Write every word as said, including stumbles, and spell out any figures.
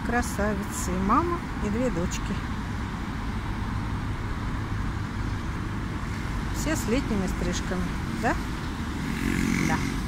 красавицы. И мама, и две дочки. Все с летними стрижками, да? Да.